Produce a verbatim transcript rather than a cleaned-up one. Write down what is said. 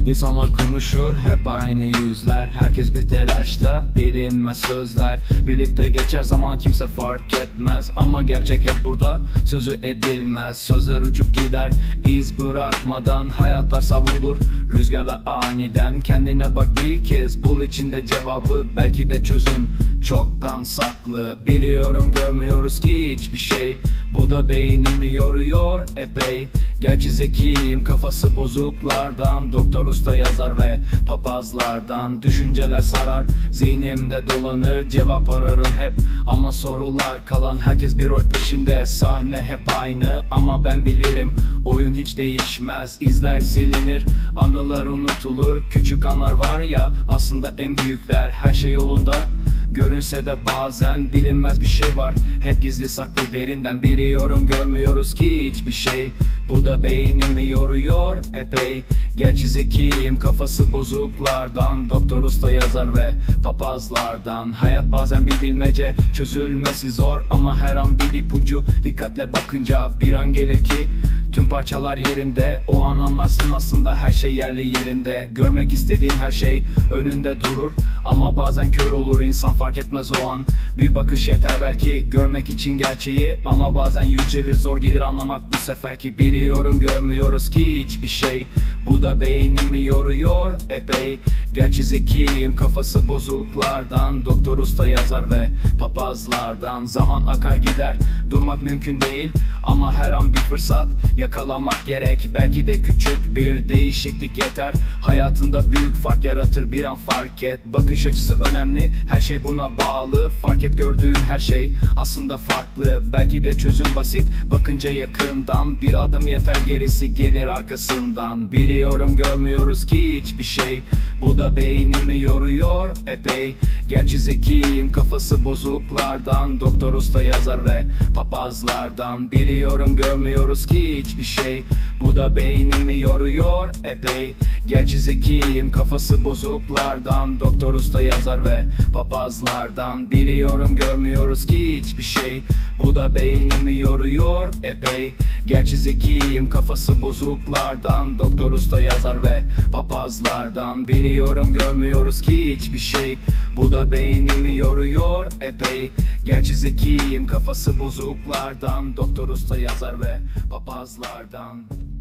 İnsanlar konuşur hep aynı yüzler. Herkes bir telaşta, bilinmez sözler. Birlikte geçer zaman kimse fark etmez. Ama gerçek hep burada, sözü edilmez. Sözler uçup gider, iz bırakmadan. Hayatlar savrulur rüzgarla aniden. Kendine bak bir kez, bul içinde cevabı. Belki de çözüm çoktan saklı. Biliyorum görmüyoruz ki hiçbir şey. Bu da beynimi yoruyor epey. Gerçi zekiyim, kafası bozuklardan. Doktor usta yazar ve papazlardan. Düşünceler sarar, zihnimde dolanır. Cevap ararım hep ama sorular kalan. Herkes bir rol peşinde, sahne hep aynı. Ama ben bilirim, oyun hiç değişmez. İzler silinir, anılar unutulur. Küçük anlar var ya, aslında en büyükler. Her şey yolunda görünse de bazen bilinmez bir şey var. Hep gizli saklı derinden, biliyorum görmüyoruz ki hiçbir şey. Bu da beynimi yoruyor epey. Gerçi zekiyim, kafası bozuklardan. Doktor usta yazar ve papazlardan. Hayat bazen bir bilmece, çözülmesi zor. Ama her an bir ipucu, dikkatle bakınca bir an gelir ki tüm parçalar yerinde. O an anlarsın aslında her şey yerli yerinde. Görmek istediğin her şey önünde durur. Ama bazen kör olur insan, fark etmez o an. Bir bakış yeter belki görmek için gerçeği. Ama bazen yücelir, zor gelir anlamak bu seferki. Biliyorum görmüyoruz ki hiçbir şey. Bu da beynimi yoruyor epey. Gerçi zekiyim, kafası bozuklardan. Doktor usta yazar ve papazlardan. Zaman akar gider, durmak mümkün değil. Ama her an bir fırsat yakalamak gerek. Belki de küçük bir değişiklik yeter. Hayatında büyük fark yaratır, bir an fark et. Bakış açısı önemli, her şey buna bağlı. Fark et gördüğün her şey aslında farklı. Belki de çözüm basit, bakınca yakından. Bir adım yeter, gerisi gelir arkasından. Biliyorum görmüyoruz ki hiçbir şey. Bu da beynimi yoruyor epey. Gerçi zekiyim, kafası bozuklardan. Doktor usta yazar ve papazlardan. Biliyorum görmüyoruz ki hiçbir şey. Bu da beynimi yoruyor epey. Gerçi zekiyim, kafası bozuklardan. Doktor usta yazar ve papazlardan. Biliyorum görmüyoruz ki hiçbir şey. Bu da beynimi yoruyor epey. Gerçi zekiyim, kafası bozuklardan. Doktor usta yazar ve papazlardan. Biliyorum görmüyoruz ki hiçbir şey. Bu da beynimi yoruyor epey. Gerçi zekiyim, kafası bozuklardan. Doktor usta yazar ve papazlardan.